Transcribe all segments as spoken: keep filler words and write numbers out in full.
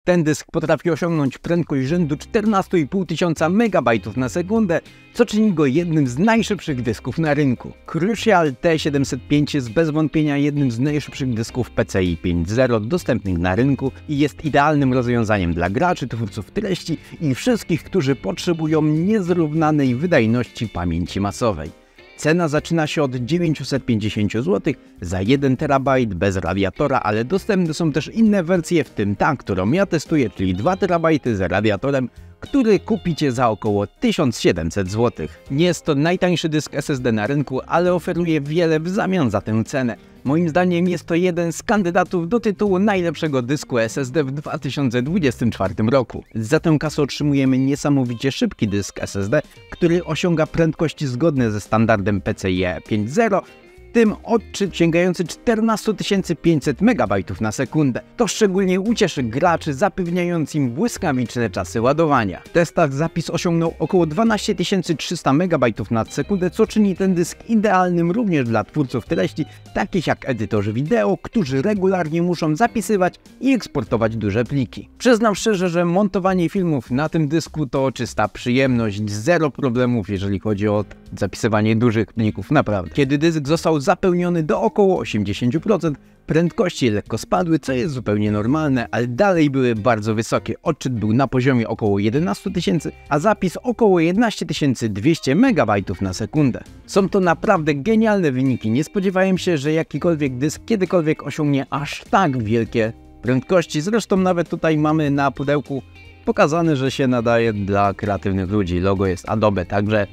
Ten dysk potrafi osiągnąć prędkość rzędu czternaście i pół tysiąca megabajtów na sekundę, co czyni go jednym z najszybszych dysków na rynku. Crucial T siedemset pięć jest bez wątpienia jednym z najszybszych dysków P C I pięć zero dostępnych na rynku i jest idealnym rozwiązaniem dla graczy, twórców treści i wszystkich, którzy potrzebują niezrównanej wydajności pamięci masowej. Cena zaczyna się od dziewięćset pięćdziesiąt złotych za jeden terabajt bez radiatora, ale dostępne są też inne wersje, w tym ta, którą ja testuję, czyli dwa terabajty z radiatorem, który kupicie za około tysiąc siedemset złotych. Nie jest to najtańszy dysk S S D na rynku, ale oferuje wiele w zamian za tę cenę. Moim zdaniem jest to jeden z kandydatów do tytułu najlepszego dysku S S D w dwa tysiące dwudziestym czwartym roku. Za tę kasę otrzymujemy niesamowicie szybki dysk S S D, który osiąga prędkości zgodne ze standardem P C I E pięć zero, w tym odczyt sięgający czternaście tysięcy pięćset megabajtów na sekundę. To szczególnie ucieszy graczy, zapewniając im błyskawiczne czasy ładowania. W testach zapis osiągnął około dwanaście tysięcy trzysta megabajtów na sekundę, co czyni ten dysk idealnym również dla twórców treści, takich jak edytorzy wideo, którzy regularnie muszą zapisywać i eksportować duże pliki. Przyznam szczerze, że montowanie filmów na tym dysku to czysta przyjemność, zero problemów, jeżeli chodzi o zapisywanie dużych plików, naprawdę. Kiedy dysk został zapełniony do około osiemdziesięciu procent, prędkości lekko spadły, co jest zupełnie normalne, ale dalej były bardzo wysokie. Odczyt był na poziomie około jedenaście tysięcy, a zapis około jedenaście tysięcy dwieście megabajtów na sekundę. Są to naprawdę genialne wyniki. Nie spodziewałem się, że jakikolwiek dysk kiedykolwiek osiągnie aż tak wielkie prędkości. Zresztą nawet tutaj mamy na pudełku pokazane, że się nadaje dla kreatywnych ludzi. Logo jest Adobe, także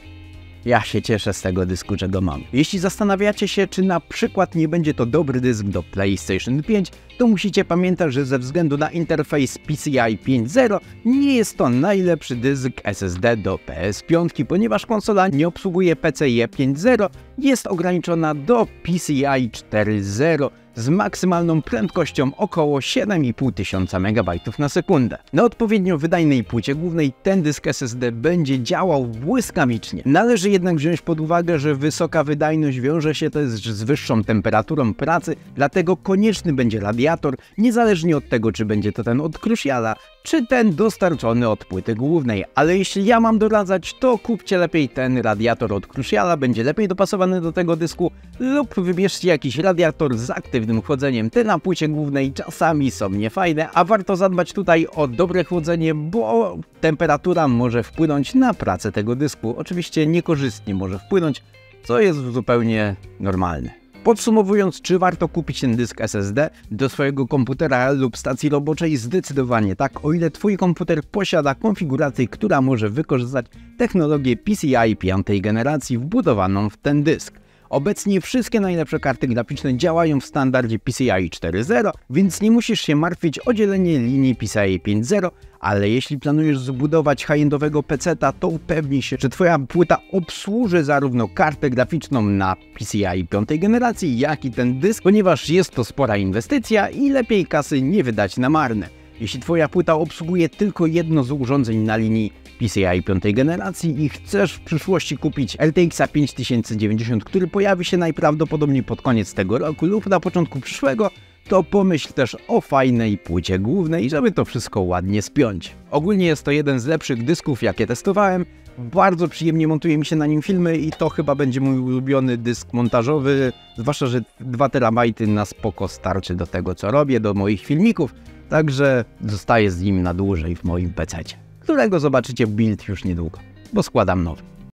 ja się cieszę z tego dysku, że go mam. Jeśli zastanawiacie się, czy na przykład nie będzie to dobry dysk do PlayStation pięć, to musicie pamiętać, że ze względu na interfejs P C I pięć zero nie jest to najlepszy dysk S S D do P S pięć, ponieważ konsola nie obsługuje P C I E pięć zero, jest ograniczona do P C I cztery zero z maksymalną prędkością około siedem i pół tysiąca megabajtów na sekundę. Na odpowiednio wydajnej płycie głównej ten dysk S S D będzie działał błyskawicznie. Należy jednak wziąć pod uwagę, że wysoka wydajność wiąże się też z wyższą temperaturą pracy, dlatego konieczny będzie radiator, niezależnie od tego, czy będzie to ten od Cruciala, czy ten dostarczony od płyty głównej. Ale jeśli ja mam doradzać, to kupcie lepiej ten radiator od Cruciala, będzie lepiej dopasowany do tego dysku, lub wybierzcie jakiś radiator z aktywnym chłodzeniem. Te na płycie głównej czasami są niefajne, a warto zadbać tutaj o dobre chłodzenie, bo temperatura może wpłynąć na pracę tego dysku. Oczywiście niekorzystnie może wpłynąć, co jest zupełnie normalne. Podsumowując, czy warto kupić ten dysk S S D do swojego komputera lub stacji roboczej? Zdecydowanie tak, o ile Twój komputer posiada konfigurację, która może wykorzystać technologię P C I piątej generacji wbudowaną w ten dysk. Obecnie wszystkie najlepsze karty graficzne działają w standardzie P C I cztery zero, więc nie musisz się martwić o dzielenie linii P C I pięć zero, ale jeśli planujesz zbudować high-endowego peceta, to upewnij się, że Twoja płyta obsłuży zarówno kartę graficzną na P C I piątej generacji, jak i ten dysk, ponieważ jest to spora inwestycja i lepiej kasy nie wydać na marne. Jeśli Twoja płyta obsługuje tylko jedno z urządzeń na linii P C I piątej generacji i chcesz w przyszłości kupić R T X pięć tysięcy dziewięćdziesiąt, który pojawi się najprawdopodobniej pod koniec tego roku lub na początku przyszłego, to pomyśl też o fajnej płycie głównej, żeby to wszystko ładnie spiąć. Ogólnie jest to jeden z lepszych dysków, jakie testowałem. Bardzo przyjemnie montuje mi się na nim filmy i to chyba będzie mój ulubiony dysk montażowy, zwłaszcza że dwa terabajty na spoko starczy do tego, co robię, do moich filmików, także zostaję z nim na dłużej w moim pececie, którego zobaczycie build już niedługo, bo składam nowy.